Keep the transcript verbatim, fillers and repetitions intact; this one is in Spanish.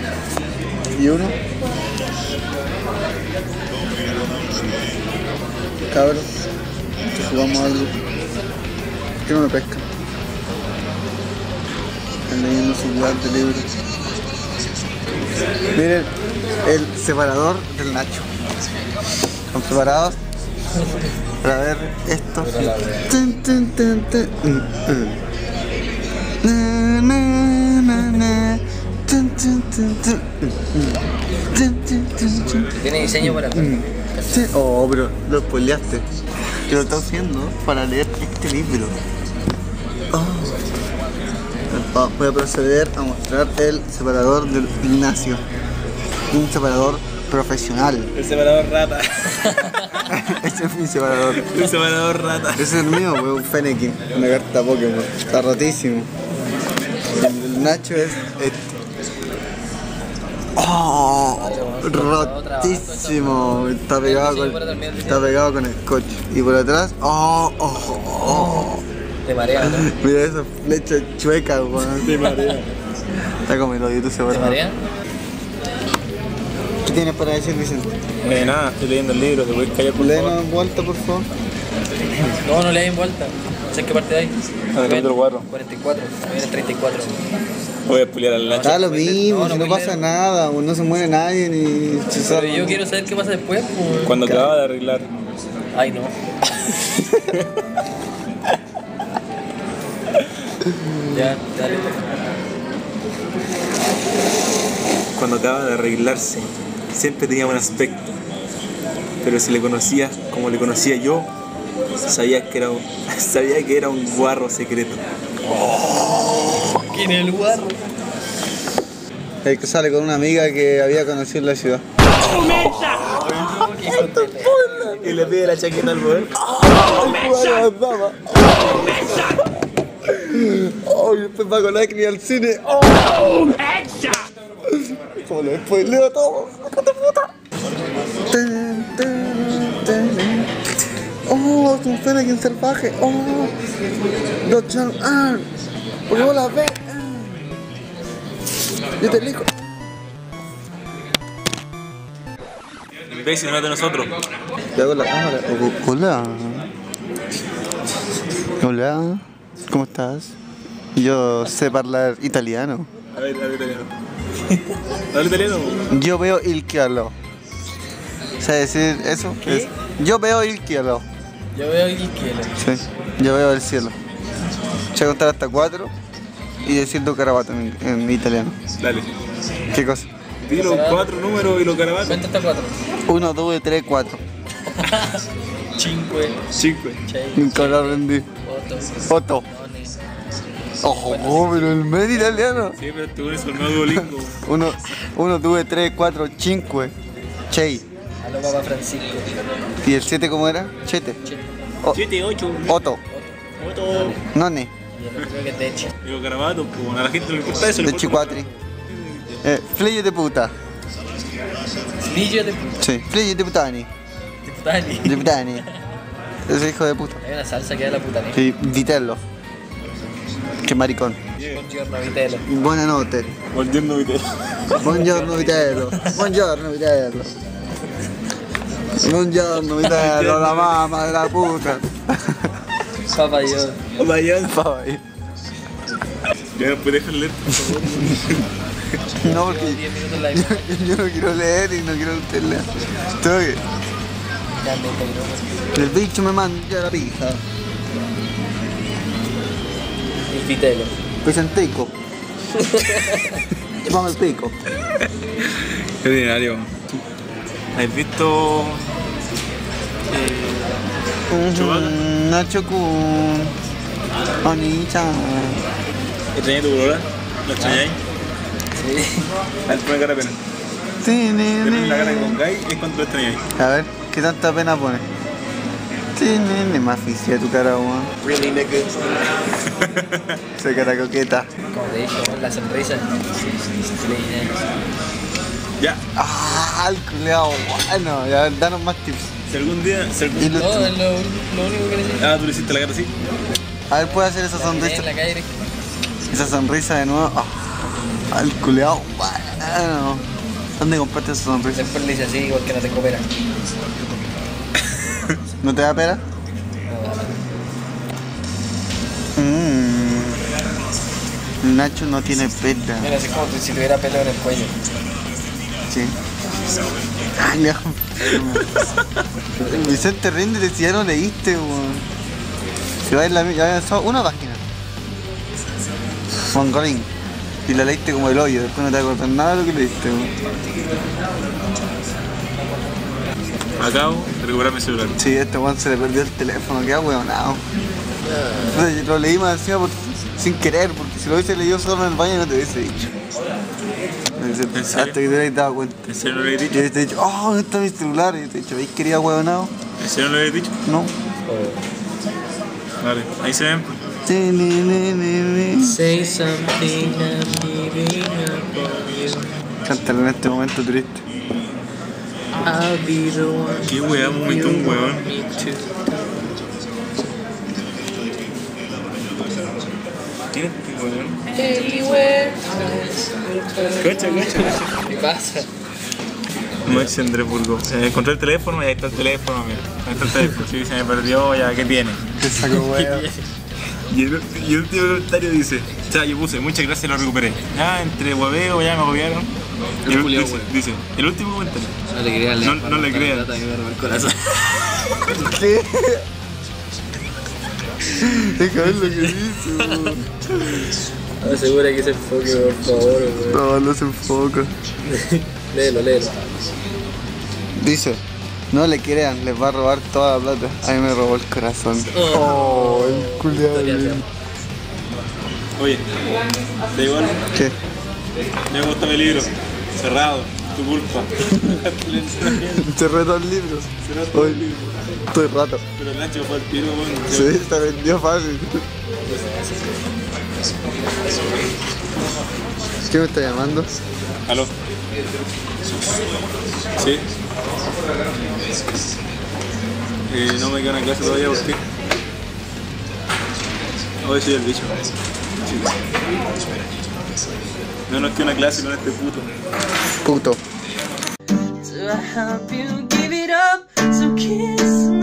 Y uno. Cabros, jugamos algo. ¿Por qué no me pescan? Están leyendo su lugar de libros. Miren el separador del Nacho. ¿Están preparados? Para ver esto. Tun, tun, tun, tun. Mm, mm. Na, na, na, na. Tun, tun, tun, tun. Mm, tun, tun, tun, tun. Tiene diseño para acá. Mm. Sí. Oh, pero lo spoileaste. Yo lo estoy haciendo para leer este libro. Oh. Voy a proceder a mostrar el separador del Ignacio. Un separador profesional. El separador rata. Ese es mi separador. El separador rata. Ese es el mío, wey, un Fennekin. Una carta Pokémon. Está rotísimo. El Nacho es este. Oh, rotísimo. Está pegado con, está pegado con scotch. Y por atrás, oh, oh, oh. Te marea, ¿no? Mira esa flecha chueca, weón. Te marea. Está como el hoyo, tú se ¿Te marea? ¿Qué tienes para decir, Vicente? Eh, nada, estoy leyendo el libro, ¿te puedes callar por Léenos favor? en vuelta, por favor. No, no le hay en vuelta. No sé en qué parte hay. Ah, el capítulo cuatro. cuarenta y cuatro. Viene el treinta y cuatro. Voy a spoilear al Nacho. Da lo mismo, No, no si no voy a pasa leer. nada, no se muere nadie ni se Pero salva. yo quiero saber qué pasa después. Pues. Cuando acababa de arreglar. Ay, no. Ya, dale. Cuando acababa de arreglarse, siempre tenía buen aspecto. Pero si le conocías como le conocía yo, sabías que era un, sabía que era un guarro secreto. ¿Quién es el guarro? El que sale con una amiga que había conocido en la ciudad. Y le pide la chaqueta al poder. Oh, y después va con Acne al cine. Oh, como lo spoileo todo. ¡Hijo de puta! Tan, tan, tan. Oh, es un Fennekin salvaje. Oh, los Charm. Porque vos la ves. Yo te elijo. Imbécil, no es de nosotros. Le hago la cámara. Oh, hola. Hola. ¿Cómo estás? Yo sé hablar italiano. A ver, habla italiano. ¿Habla italiano? Yo veo il cielo. ¿Sabes decir eso? ¿Qué? Es- yo veo il cielo. Yo veo aquí izquierda. Sí. Yo veo el cielo. Sé contar hasta cuatro y decir do carabato en, en italiano. Dale. ¿Qué cosa? Di los cuatro números y los carabatos. Cuenta hasta cuatro. Uno, dos, tres, cuatro. Cinque. Cinco. Seis. Nunca lo aprendí. Otto. Otto. Nove. Ojo, oh, pero el medio italiano. Sí, pero tú eres el nuevo Duolingo. Uno, uno, dos, tres, cuatro, cinque. Chei. Aló, papá Francisco. ¿Y el siete cómo era? Chete. O- Siete, ocho. Otto. Otto. None. Y el otro creo que es Deche. Y los carabatos, pues bueno, a la gente no le importa eso. le De importa- Chiquatri. Eh, figli de puta. Lillo de Sí, figli de putani. Putani. De putani. Ese hijo de puta. Hay una salsa que da la putani. Sí, vitello. Qué maricón. Buongiorno, Vitello. Buonanotte. Volviendo video. Buongiorno vitello. Buongiorno vitello. Buongiorno vitello, la mamma della puta. Papá yo. Vaya. Poi. Ya no puedes dejar leer, por favor. No, porque diez minutos la imagen. yo no quiero leer y no quiero que usted lea. Tengo que... Ya, me integró. El bicho me manda la pija. El Vitello. Vicentico. Vamos el pico. Qué ordinario. ¿Has visto Chewbacca? Mm, Nacho Kun. Oni-chan. ¿Extrañáis tu colora? ¿Lo extrañáis? Sí. A ver, pone cara de pena. Ti, ni, Depende la cara que ni. pongáis es cuando lo extrañáis. A ver, ¿qué tanta pena pone? Ti, ni, ni, más física tu cara, weón. Really, nigga. Esa cara coqueta. Como te dije, la sonrisa. Sí, sí, sí, sí. Ya, Ah, el culeado, bueno. Ya, danos más tips. si algún día. Si algún... Y lo- No, es lo, lo único que necesito. Ah, tú le hiciste la cara así. A ver, ¿puedo hacer esa La miré sonrisa? en la calle. Esa sonrisa de nuevo. Ah, el culeado, bueno. bueno. ¿Dónde compraste esa sonrisa? Después le dice así, igual que no tengo pera. ¿No te da pena? Mmm. Nacho no tiene pena. Mira, así como si tuviera pelo en el cuello. Sí. Ay, no. Vicente Rinde, si ya no leíste, weón. Si va a ir la ya había avanzado una página. Mongoling. Y la leíste como el hoyo, después no te acordás nada de lo que leíste, weón. Acabo de recuperar mi celular. Sí, a este weón se le perdió el teléfono, queda weonado. Entonces, lo leí más encima por, sin querer, porque si lo hubiese leído solo en el baño no te hubiese dicho. Hasta que te hubieras dado cuenta. ¿En serio no lo he dicho? Y te he dicho, oh, ¿dónde está mi celular? Y te he dicho, ¿veis que quería huevonado? ¿En serio no lo he dicho? No. Vale, ahí se ven. Say something, I'm giving up on you. Cántalo en este momento triste. I'll be the one. Qué weá, momento un weón. Me too. ¿Quién es este weón? Anywhere. Cacha, cacha, cacha. ¿Qué pasa? No es Andrés Burgos. Eh, encontré el teléfono y ahí está el teléfono, mira. Ahí está el teléfono. Sí, se me perdió, ya, ¿qué tiene? Te saco huevo. Y el, y el último comentario dice, o sea, yo puse, muchas gracias, lo recuperé. Ya, entre hueveo, ya me agobiaron. Y el, Julio, dice, weón. dice, el último comentario. No le crean, No, no le crean. Me robó el corazón. ¿Qué? Deja ver lo que dice, weón. Asegura que se enfoque, por favor, weón. No, no se enfoca. Léelo, léelo. Dice, no le crean, les va a robar toda la plata. A mí me robó el corazón. Oh, Oh, el culiado. Oye, da igual, ¿Qué? me gusta mi libro. Cerrado, tu culpa. Cerré dos libros. Cerrado todo el Hoy libro. estoy rato. Pero el Nacho fue al tiro, weón. Sí, se vendió fácil. ¿Quién me está llamando? Aló. Sí. Eh, no me queda una clase todavía, ¿por qué? Hoy soy el bicho. Sí. No, no es que una clase con este puto. Puto. Do I help you give it up? So kiss me.